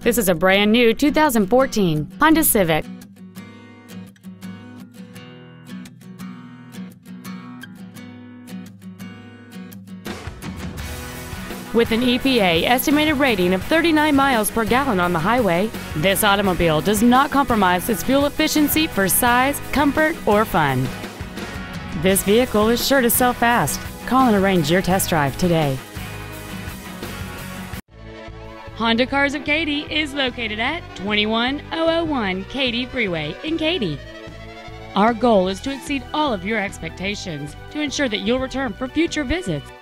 This is a brand new 2014 Honda Civic. With an EPA estimated rating of 39 miles per gallon on the highway, this automobile does not compromise its fuel efficiency for size, comfort, or fun. This vehicle is sure to sell fast. Call and arrange your test drive today. Honda Cars of Katy is located at 21001 Katy Freeway in Katy. Our goal is to exceed all of your expectations to ensure that you'll return for future visits.